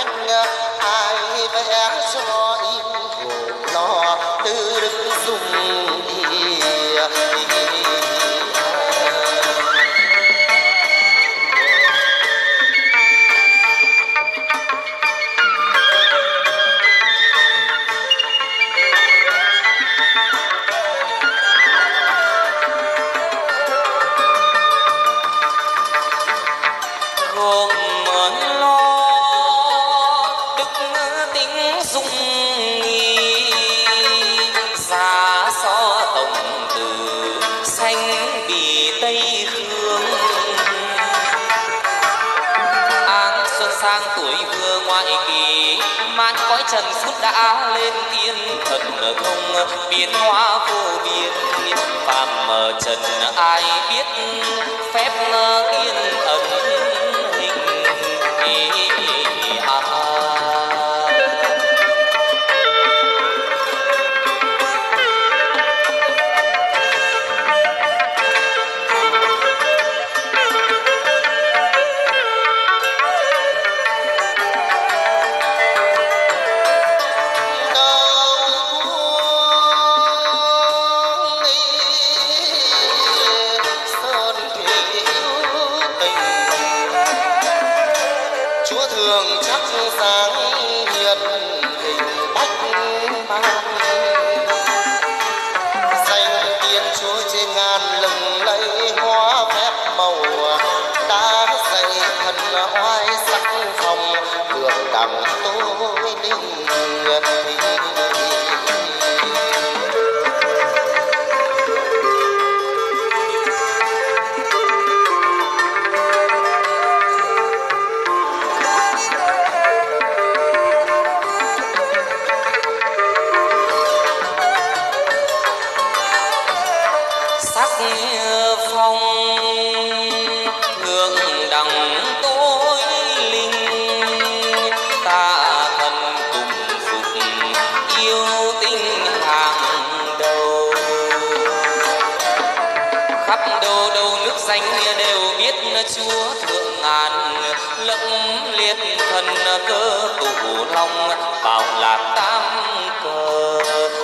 anh ai vẽ cho in khổ lo tư đức dùng đi. trần suốt đã lên tiên thần không biến hóa vô biên phàm trần ai biết phép tiên ẩn hình chúa thượng ngàn lẫm liệt thần cơ tụ long bảo lạc tam cờ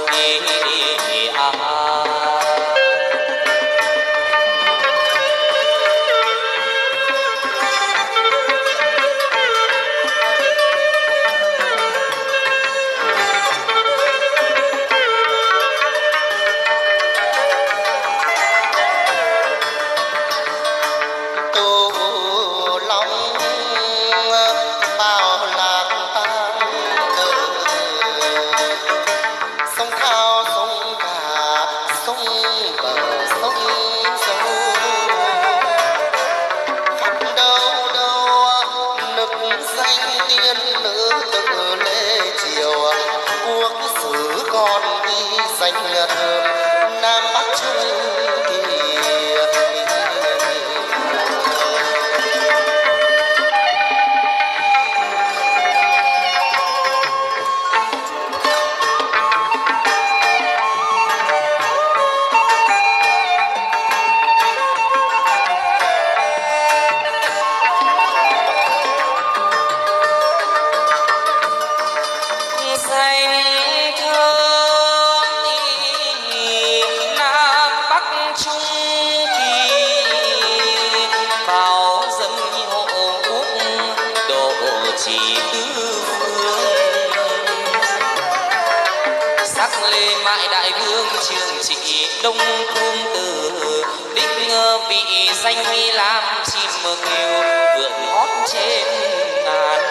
đông cung từ đích vị danh làm chim kêu vượn hót trên ngàn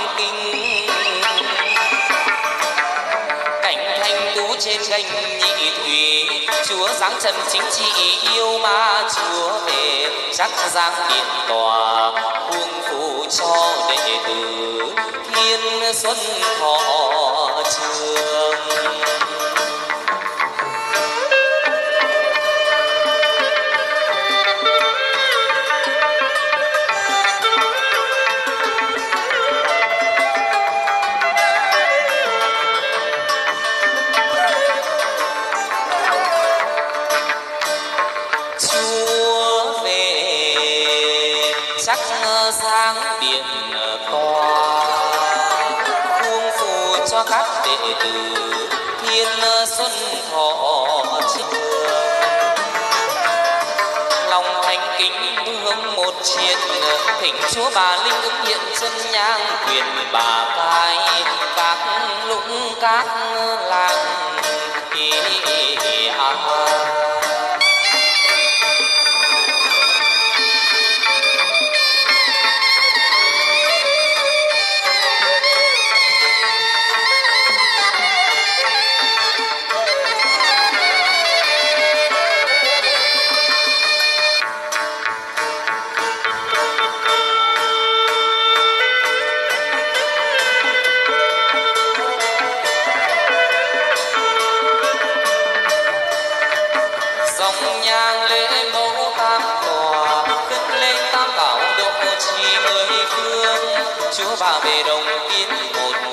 kinh. Cảnh thanh tú trên gành nhị thủy, chúa giáng trần chính trị yêu ma chúa về, chắc giang điện tòa khuôn phù cho đệ tử thiên xuân thọ trường. Sáng điện tòa khuôn phù cho các đệ tử thiên xuân thọ trường. Lòng thành kính hướng một triệt, thỉnh chúa Bà Linh ứng hiện chân nhang quyền bà cai các lúc các làng chúa Bà về đồng tiến một